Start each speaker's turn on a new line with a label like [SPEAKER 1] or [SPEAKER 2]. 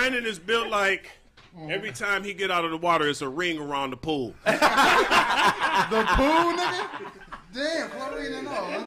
[SPEAKER 1] Brandon is built like every time he get out of the water, it's a ring around the pool.
[SPEAKER 2] The pool, nigga? Damn, Florida ain't know.